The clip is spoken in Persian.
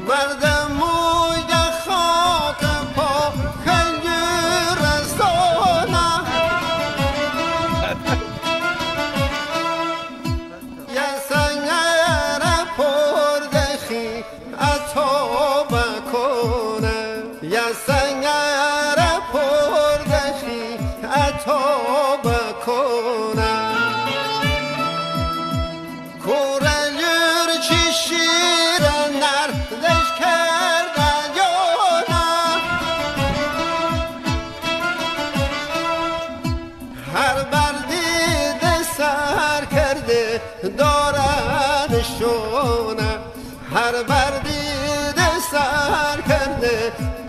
مردم موی خاک پا خیلی رسانه یه سنگر پردخی عطا بکنه یه سنگر پردخی عطا بکنه کوره چی شیر نردش کردن یا نه هر بردید سر کرده دارنشونه هر بردید سر کرده